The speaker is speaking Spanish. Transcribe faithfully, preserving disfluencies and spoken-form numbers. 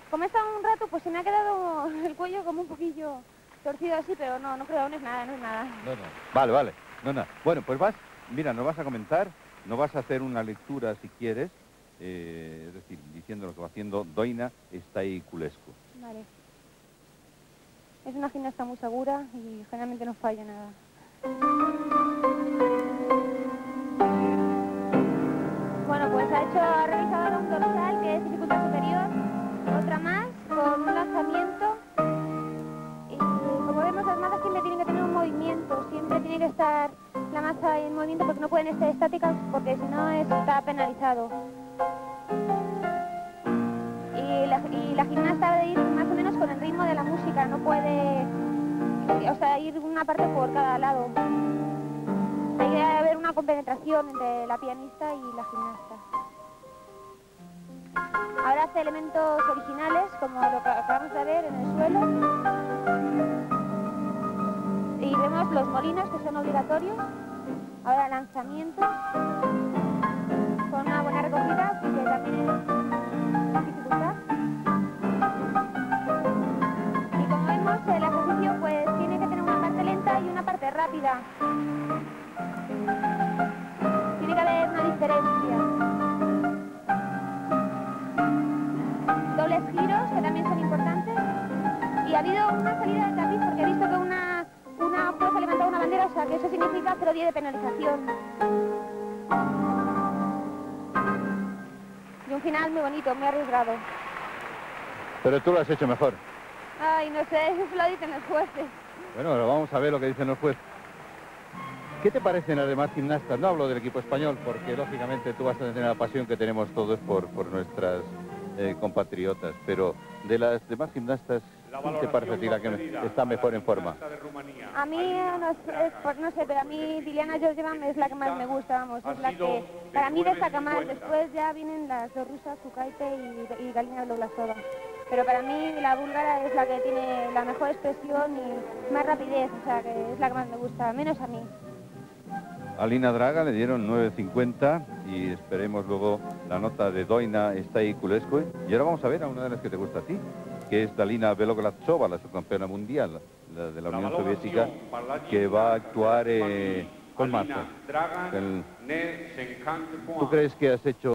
como he estado un rato, pues se me ha quedado el cuello como un poquillo torcido así, pero no, no creo, no es nada, no es nada. No, no. Vale, vale. No, no. Bueno, pues vas, mira, nos vas a comentar, nos vas a hacer una lectura si quieres, eh, es decir, diciendo lo que va haciendo Doina Staiculescu. Vale. Es una gimnasta muy segura y generalmente no falla nada. Bueno, pues ha hecho, ha realizado ahora un dorsal que es dificultad superior, otra más con un lanzamiento y como vemos las masas siempre tienen que tener un movimiento, siempre tiene que estar la masa en movimiento porque no pueden estar estáticas porque si no está penalizado. Y la, y la gimnasta debe ir más o menos con el ritmo de la música, no puede, o sea, ir una parte por cada lado. Hay que haber una compenetración entre la pianista y la gimnasta. Ahora hace elementos originales, como lo que acabamos de ver en el suelo. Y vemos los molinos, que son obligatorios. Ahora lanzamientos, con una buena recogida, que también es dificultad. Y como vemos, el ejercicio pues tiene que tener una parte lenta y una parte rápida. Tiene que haber una diferencia. Dobles giros, que también son importantes. Y ha habido una salida de tapiz porque he visto que una, una juez ha levantado una bandera, o sea que eso significa cero diez de penalización. Y un final muy bonito, muy arriesgado. Pero tú lo has hecho mejor. Ay, no sé, eso lo dicen los jueces. Bueno, ahora vamos a ver lo que dicen los jueces. ¿Qué te parecen las demás gimnastas? No hablo del equipo español, porque lógicamente tú vas a tener la pasión que tenemos todos por, por nuestras eh, compatriotas, pero de las demás gimnastas, ¿qué te parece a ti la que está mejor en forma? A mí, no sé, no sé, pero a mí Diliana Georgieva es la que más me gusta, vamos, es la que para mí destaca más. Después ya vienen las dos rusas, Sukaite y, y Galina Vologasova. Pero para mí la búlgara es la que tiene la mejor expresión y más rapidez, o sea, que es la que más me gusta, menos a mí. A Lina Draga le dieron nueve cincuenta y esperemos luego la nota de Doina Staiculescu. Y ahora vamos a ver a una de las que te gusta a ti, que es Dalina Belogradtsova, la subcampeona mundial la de la Unión Soviética, que va a actuar eh, con masa. El... ¿Tú crees que has hecho